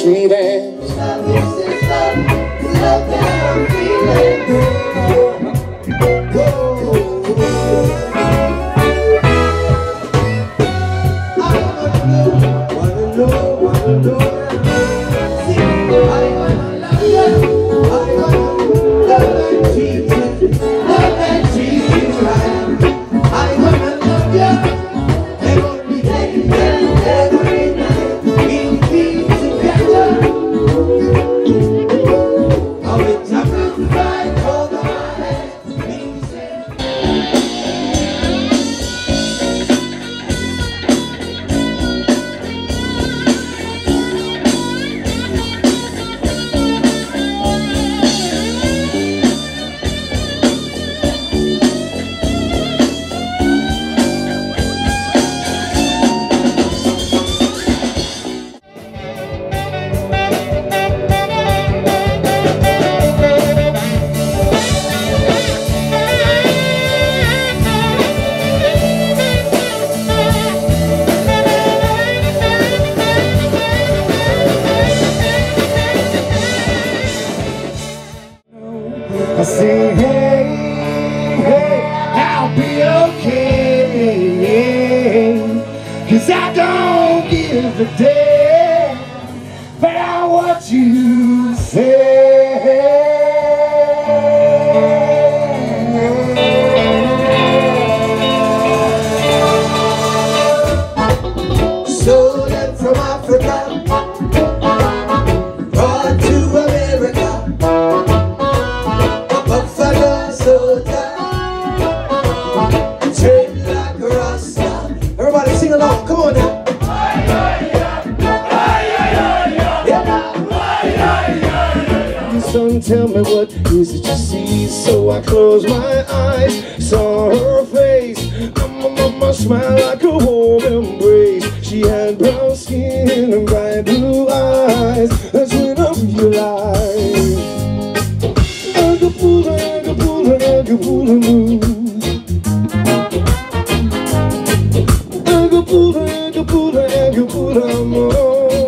sweetest. Love you, sister. Love that I'm feeling. I say, hey, hey, I'll be okay, 'cause I don't give a damn about what you say. So then from Africa, brought to America, Buffalo soldier, trained like a Rasta. Everybody sing along, come on now. Son, tell me what is it you see? So I close my eyes, saw her face, my smile like a warm embrace. She had brown skin and bright blue eyes. That's when I realized Agapula, Agapula, Agapula moon. Agapula, Agapula, Agapula moon.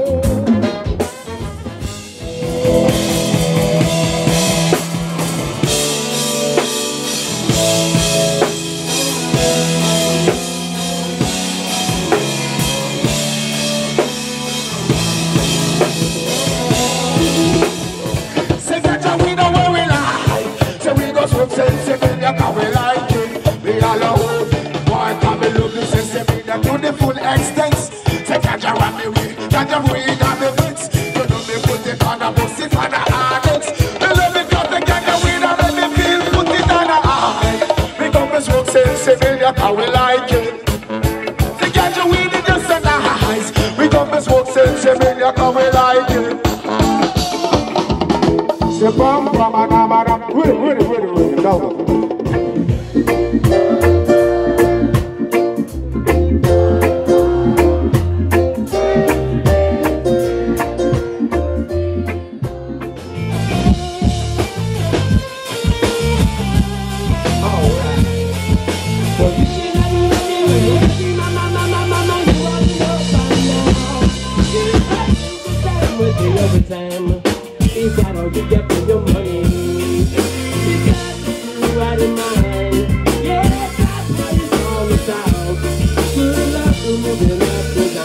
To the full extent, say Jaja want me way, Jaja weed on the fence. You know me put it on the bus, it on the harness. Me love me cut the Jaja weed and let me feel, put it on the eye. Me come and smoke sensibility, how we like it. Say Jaja weed is just on the eyes. We come and smoke sensibility, how we like it. Say bam bam bam bam, wait, no. Time, is that all you get for your money? Because you right in mind. Yeah, that's what it's all about. Good luck to moving up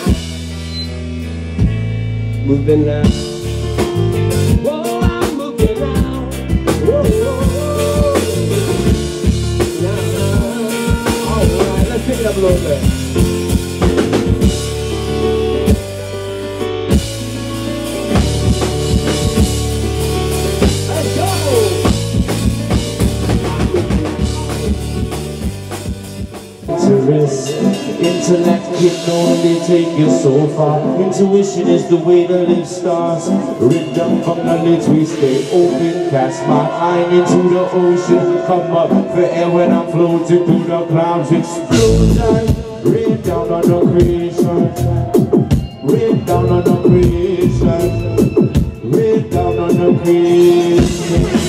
tonight. Moving now. Whoa, I'm moving now. Whoa, whoa, whoa. Now, alright, let's pick it up a little bit. Intellect can only take you so far. Intuition is the way to live stars. Rhythm from the lids we stay open. Cast my eye into the ocean. Come up for air when I'm floating through the clouds. Explosion. Rain down on the creation. Rain down on the creation. Rain down on the creation.